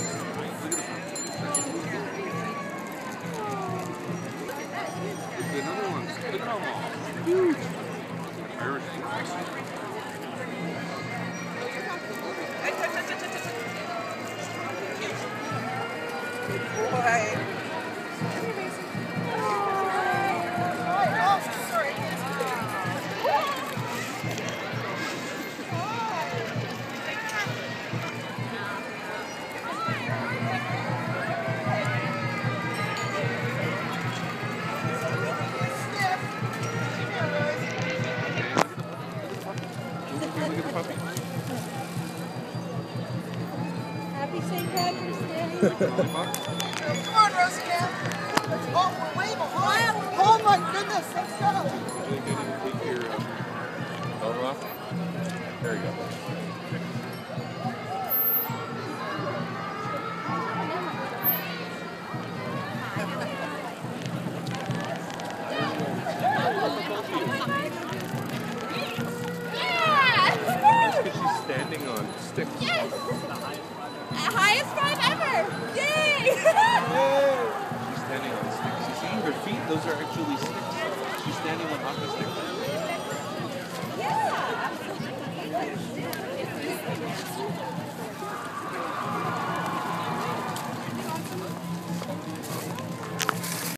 Another one. Look at them all. Huge. Irish. Good boy. Look at the puppy. Happy St. Patrick's Day. Come on, Roseanne. Oh, we're way behind. Oh my goodness, let's go. Really good. You take your elbow off. There you go. Because she's standing on sticks. Yes! Highest five ever! Yay! She's standing on sticks. You see her feet? Those are